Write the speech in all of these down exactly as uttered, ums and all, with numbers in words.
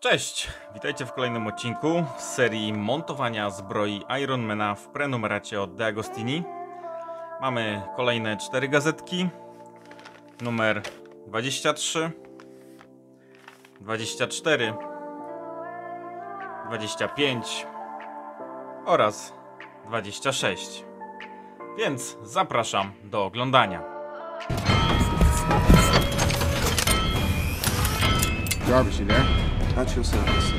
Cześć! Witajcie w kolejnym odcinku z serii montowania zbroi Ironmana w prenumeracie od De Agostini. Mamy kolejne cztery gazetki. Numer dwadzieścia trzy, dwadzieścia cztery, dwadzieścia pięć oraz dwadzieścia sześć. Więc zapraszam do oglądania. Jarvis, you there? Touch yourself, listen.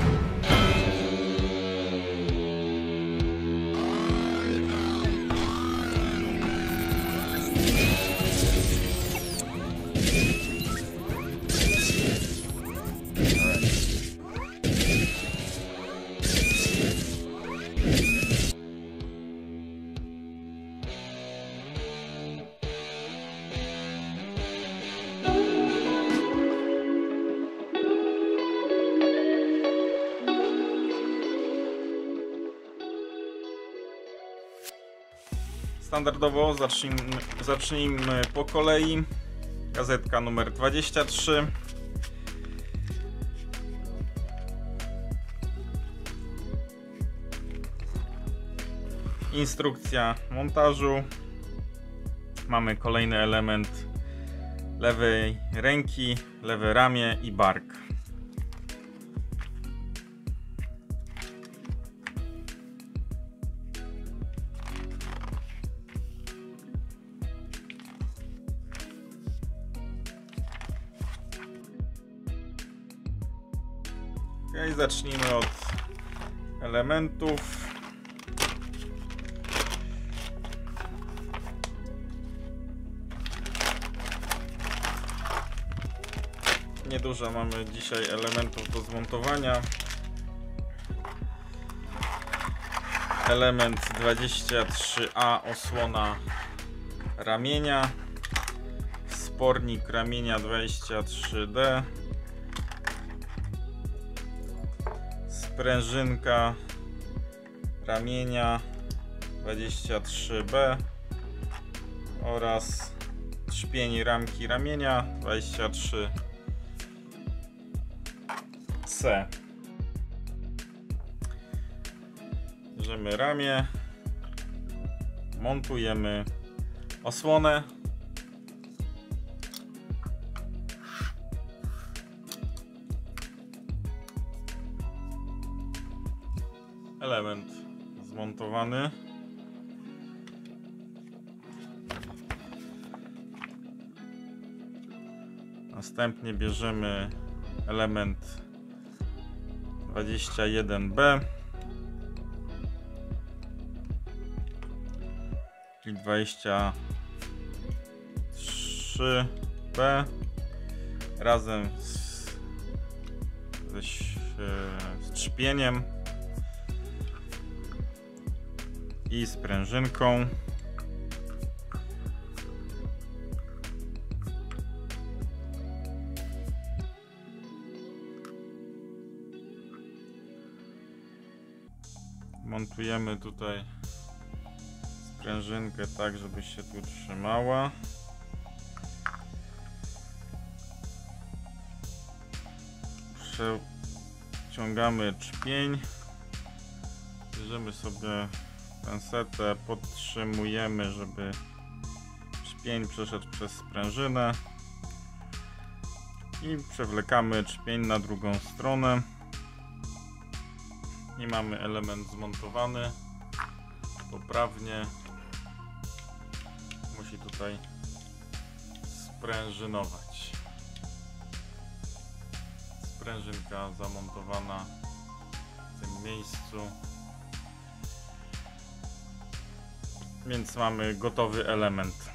Standardowo zacznijmy, zacznijmy po kolei. Gazetka numer dwadzieścia trzy. Instrukcja montażu. Mamy kolejny element lewej ręki, lewe ramię i bark. Okay, zacznijmy od elementów. Niedużo mamy dzisiaj elementów do zmontowania. Element dwadzieścia trzy A, osłona ramienia. Spornik ramienia dwadzieścia trzy D. Sprężynka ramienia dwadzieścia trzy B oraz trzpień ramki ramienia dwadzieścia trzy C. Bierzemy ramię, montujemy osłonę. Element zmontowany. Następnie bierzemy element dwadzieścia jeden B, czyli dwadzieścia trzy B razem z, ze, z trzpieniem i sprężynką. Montujemy tutaj sprężynkę tak, żeby się tu trzymała. Przeciągamy trzpień. Bierzemy sobie pensetę, podtrzymujemy, żeby trzpień przeszedł przez sprężynę i przewlekamy trzpień na drugą stronę i mamy element zmontowany poprawnie. Musi tutaj sprężynować. Sprężynka zamontowana w tym miejscu. Więc mamy gotowy element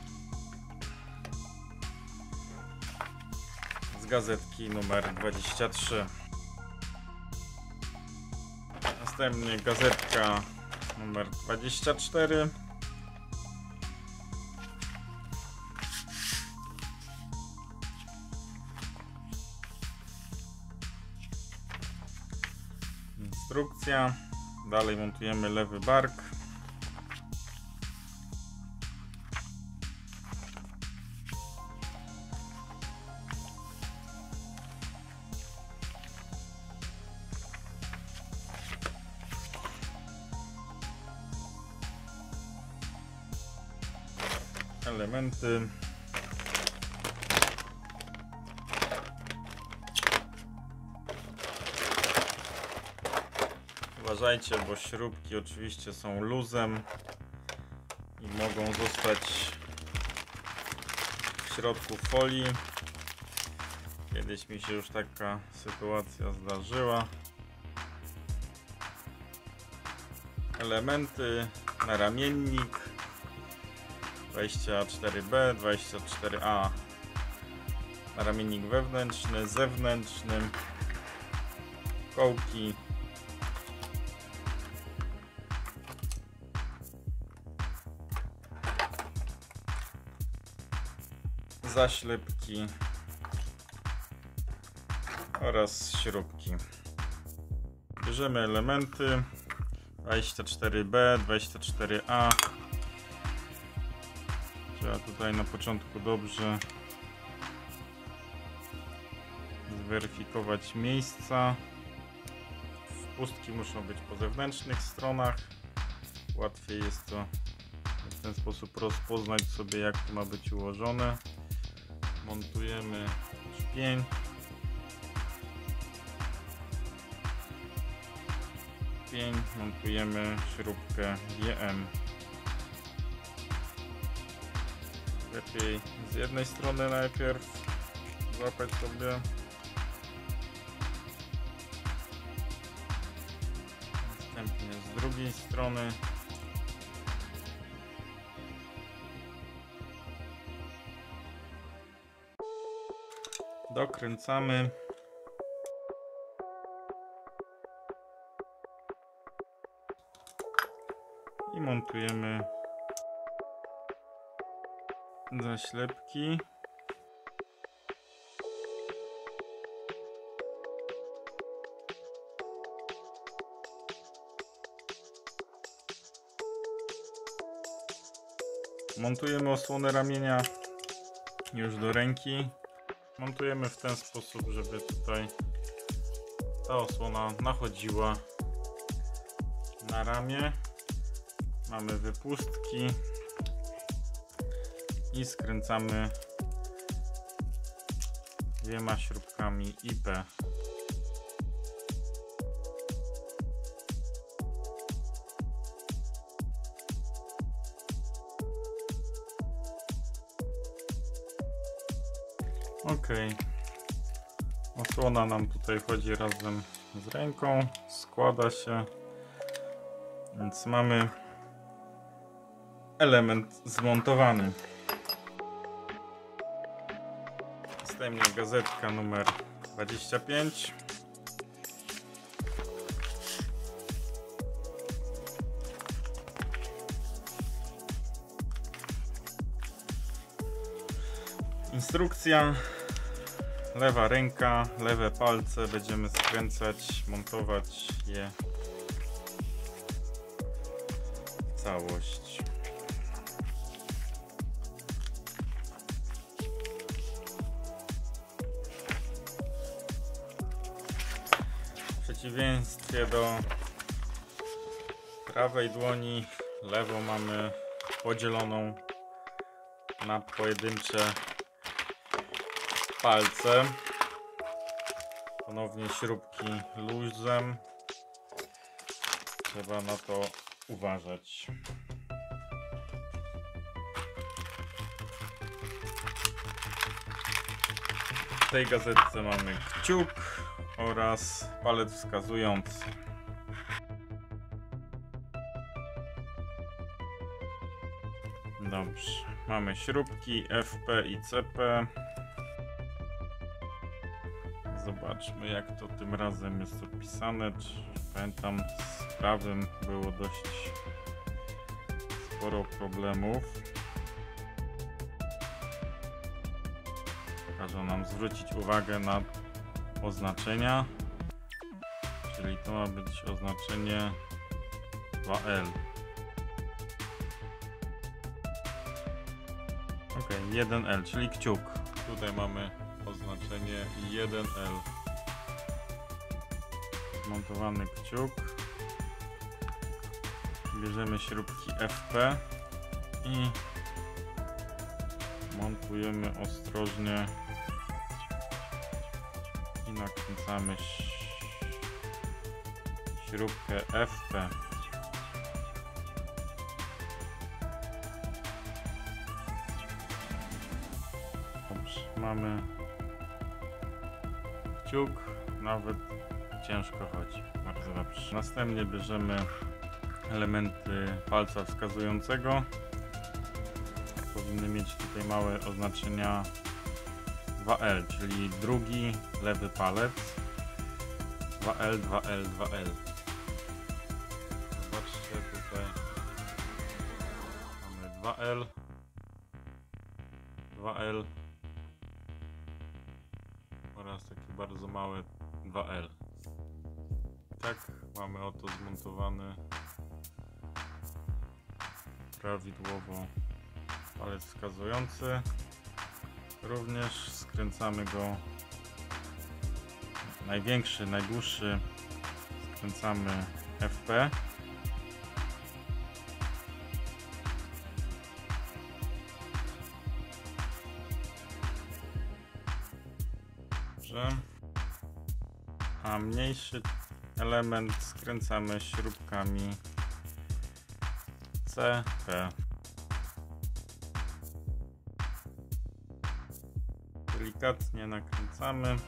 z gazetki numer dwadzieścia trzy. Następnie gazetka numer dwadzieścia cztery. Instrukcja. Dalej montujemy lewy bark. elementy. Uważajcie, bo śrubki oczywiście są luzem i mogą zostać w środku folii. Kiedyś mi się już taka sytuacja zdarzyła. Elementy na ramiennik dwadzieścia cztery B, dwadzieścia cztery A na ramiennik wewnętrzny, zewnętrzny, kołki, zaślepki oraz śrubki. Bierzemy elementy dwadzieścia cztery B, dwadzieścia cztery A. Trzeba tutaj na początku dobrze zweryfikować miejsca. Wpustki muszą być po zewnętrznych stronach. Łatwiej jest to w ten sposób rozpoznać sobie, jak to ma być ułożone. Montujemy szpień. Szpień, montujemy śrubkę G M. Lepiej z jednej strony najpierw złapać sobie. Następnie z drugiej strony. Dokręcamy. I montujemy zaślepki. Montujemy osłonę ramienia już do ręki. Montujemy w ten sposób, żeby tutaj ta osłona nachodziła na ramię. Mamy wypustki i skręcamy dwiema śrubkami I P. Ok, osłona nam tutaj chodzi razem z ręką, składa się, więc mamy element zmontowany. Następnie gazetka numer dwadzieścia pięć. Instrukcja. Lewa ręka, lewe palce, będziemy skręcać, montować je w całość. W przeciwieństwie do prawej dłoni, lewą mamy podzieloną na pojedyncze palce. Ponownie śrubki luzem. Trzeba na to uważać. W tej gazetce mamy kciuk oraz palec wskazujący. Dobrze, mamy śrubki F P i C P. Zobaczmy, jak to tym razem jest opisane. Pamiętam, z prawym było dość sporo problemów. Każą nam zwrócić uwagę na oznaczenia, czyli to ma być oznaczenie dwa L. Ok, jeden L, czyli kciuk. Tutaj mamy oznaczenie jeden L. Zmontowany kciuk. Bierzemy śrubki F P i montujemy ostrożnie i nakręcamy śrubkę F P. Dobrze, mamy kciuk, nawet ciężko chodzi, bardzo dobrze. Następnie bierzemy elementy palca wskazującego. Powinny mieć tutaj małe oznaczenia dwa L, czyli drugi lewy palec. dwa L, dwa L, dwa L. Zobaczcie, tutaj mamy dwa L, dwa L oraz takie bardzo małe dwa L. Tak mamy oto zmontowany prawidłowo palec wskazujący. Również skręcamy go, największy, najdłuższy skręcamy F P. Dobrze. A mniejszy element skręcamy śrubkami C P. Delikatnie nakręcamy.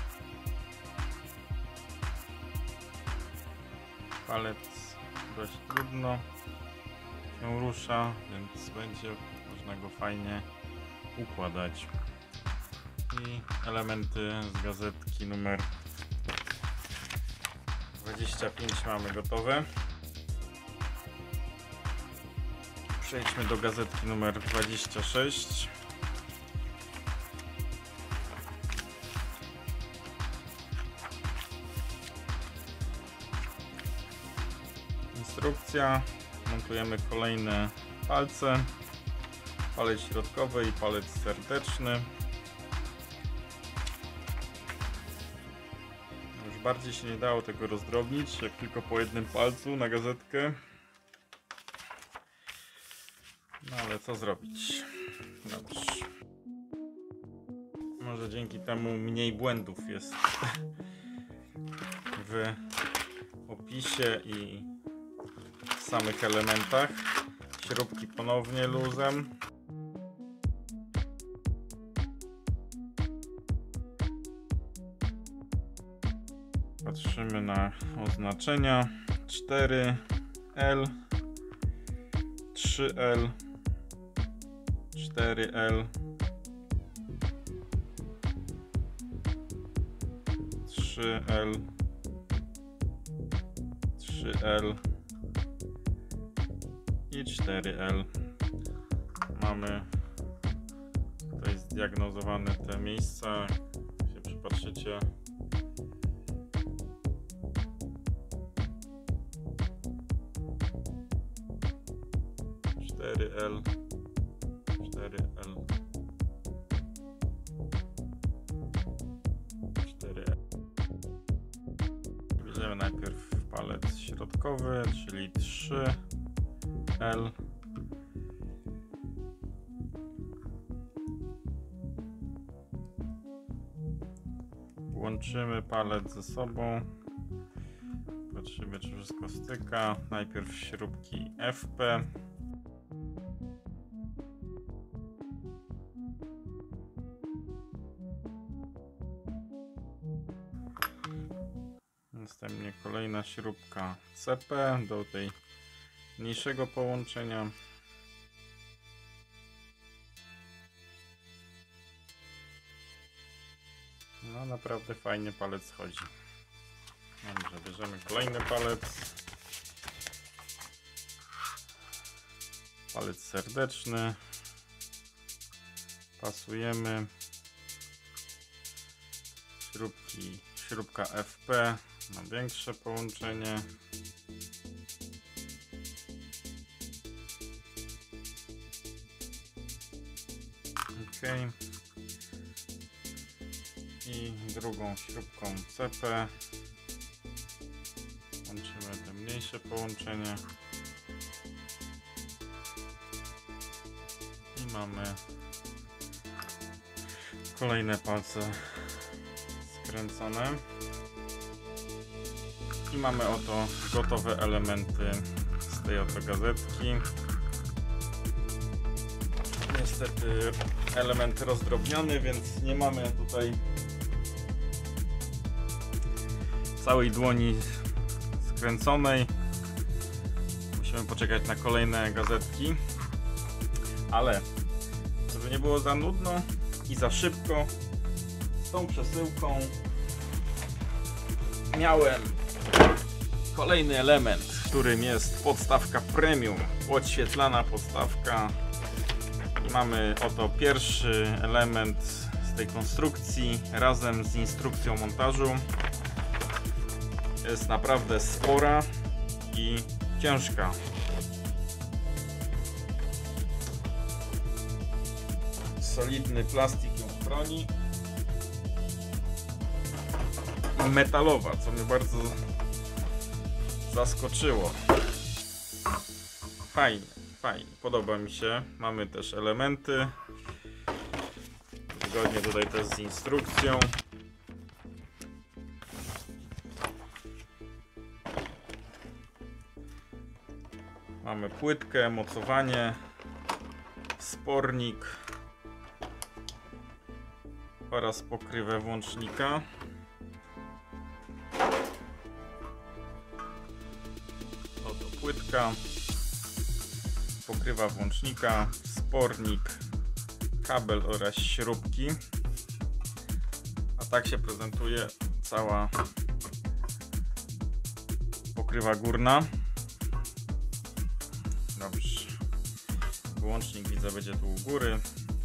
Palec dość trudno się rusza, więc będzie można go fajnie układać. I elementy z gazetki numer dwadzieścia pięć mamy gotowe. Przejdźmy do gazetki numer dwadzieścia sześć. Instrukcja. Montujemy kolejne palce. Palec środkowy i palec serdeczny. Już bardziej się nie dało tego rozdrobnić, jak tylko po jednym palcu na gazetkę. No ale co zrobić? Dobrze. Może dzięki temu mniej błędów jest w opisie i w samych elementach. Śrubki ponownie luzem. Patrzymy na oznaczenia. cztery L, trzy L, cztery L, trzy L, trzy L i cztery L. Mamy tutaj zdiagnozowane te miejsca. Jak się przypatrzycie, cztery L, cztery L, cztery L. Bierzemy najpierw palec środkowy, czyli trzy L. Łączymy palec ze sobą. Patrzymy, czy wszystko styka. Najpierw śrubki F P. Następnie kolejna śrubka C P do tej mniejszego połączenia. No naprawdę fajnie palec schodzi. Dobrze, bierzemy kolejny palec. Palec serdeczny. Pasujemy. Śrubki, śrubka F P na większe połączenie. Ok. I drugą śrubką C P łączymy te mniejsze połączenie i mamy Kolejne palce skręcone. I mamy oto gotowe elementy z tej oto gazetki. Niestety element rozdrobniony, więc nie mamy tutaj całej dłoni skręconej. Musimy poczekać na kolejne gazetki. Ale żeby nie było za nudno i za szybko, z tą przesyłką miałem kolejny element, którym jest podstawka premium, podświetlana podstawka. I mamy oto pierwszy element z tej konstrukcji razem z instrukcją montażu. Jest naprawdę spora i ciężka. Solidny plastik ją chroni. I metalowa, co mnie bardzo zaskoczyło. Fajnie, fajnie, podoba mi się. Mamy też elementy. Zgodnie tutaj też z instrukcją. Mamy płytkę, mocowanie, spornik oraz pokrywę włącznika. Oto płytka, pokrywa włącznika, spornik, kabel oraz śrubki. A tak się prezentuje cała pokrywa górna. Dobrze. Włącznik widzę będzie tu u góry.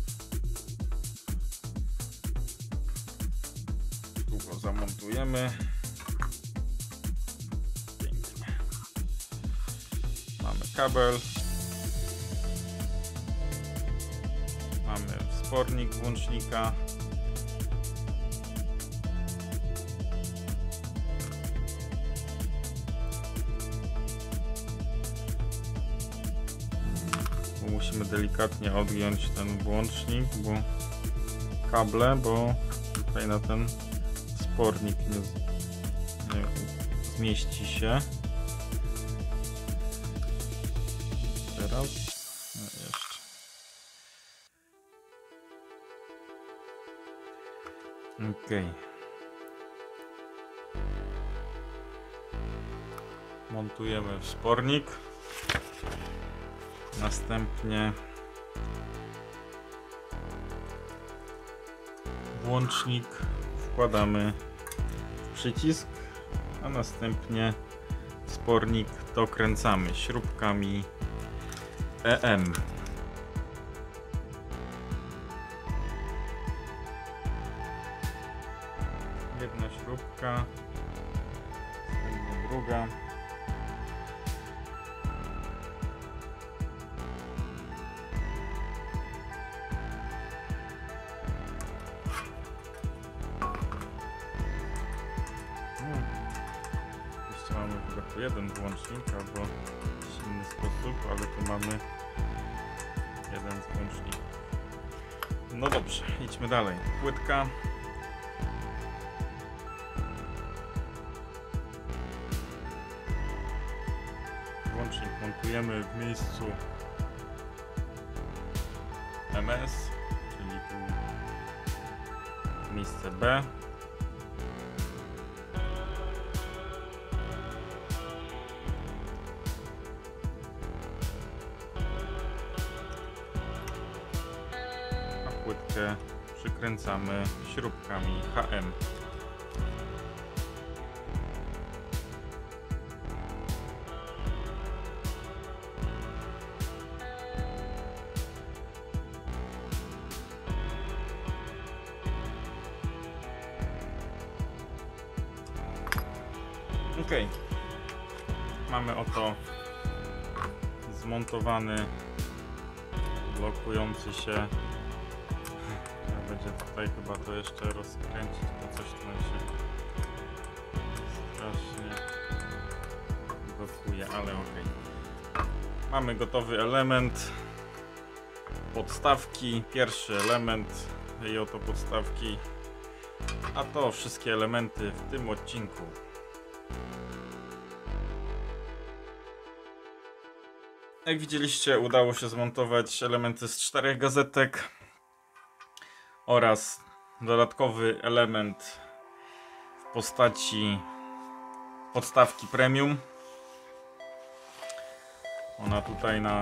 Tu go zamontujemy. Pięknie. Mamy kabel. Mamy spornik włącznika. Musimy delikatnie odgiąć ten włącznik, bo kable, bo tutaj na ten spornik nie, nie zmieści się. Teraz no jeszcze. Ok. Montujemy wspornik. Następnie włącznik wkładamy w przycisk, a następnie spornik dokręcamy śrubkami E M. Jedna śrubka, następnie druga. Mamy chyba tu jeden włącznik albo w inny sposób, ale tu mamy jeden z włączników. No dobrze, idźmy dalej. Płytka. Włącznik montujemy w miejscu M S, czyli tu miejsce B. Płytkę przykręcamy śrubkami H M. Ok, mamy oto zmontowany, blokujący się. Będzie tutaj chyba to jeszcze rozkręcić, bo coś tu się strasznie blokuje, ale ok. Mamy gotowy element podstawki. Pierwszy element tej oto podstawki. A to wszystkie elementy w tym odcinku. Jak widzieliście, udało się zmontować elementy z czterech gazetek oraz dodatkowy element w postaci podstawki premium. Ona tutaj na,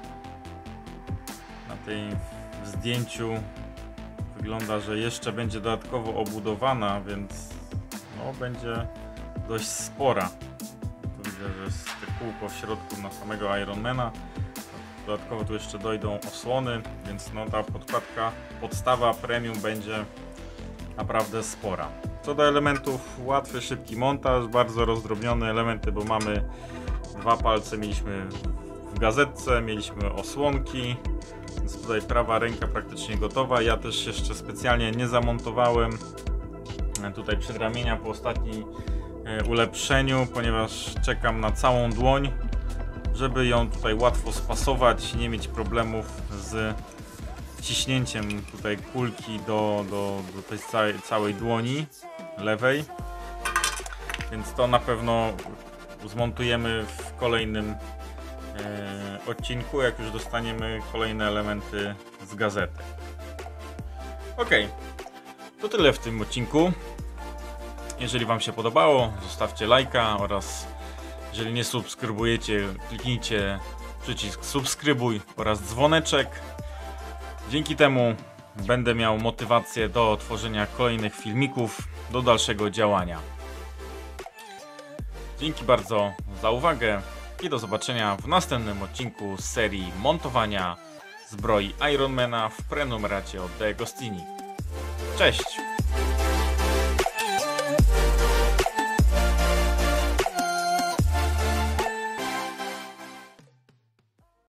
na tym zdjęciu wygląda, że jeszcze będzie dodatkowo obudowana, więc no, będzie dość spora. Tu widzę, że jest kółko w środku na samego Ironmana. Dodatkowo tu jeszcze dojdą osłony, więc no, ta podkładka, podstawa premium będzie naprawdę spora. Co do elementów, łatwy, szybki montaż, bardzo rozdrobnione elementy, bo mamy dwa palce, mieliśmy w gazetce, mieliśmy osłonki, więc tutaj prawa ręka praktycznie gotowa. Ja też jeszcze specjalnie nie zamontowałem tutaj przedramienia po ostatnim ulepszeniu, ponieważ czekam na całą dłoń, żeby ją tutaj łatwo spasować, nie mieć problemów z wciśnięciem tutaj kulki do, do, do tej całej, całej dłoni lewej, więc to na pewno zmontujemy w kolejnym e, odcinku, jak już dostaniemy kolejne elementy z gazety. Ok, to tyle w tym odcinku. Jeżeli Wam się podobało, zostawcie lajka oraz jeżeli nie subskrybujecie, kliknijcie przycisk subskrybuj oraz dzwoneczek. Dzięki temu będę miał motywację do tworzenia kolejnych filmików, do dalszego działania. Dzięki bardzo za uwagę i do zobaczenia w następnym odcinku z serii montowania zbroi Ironmana w prenumeracie od De Agostini. Cześć!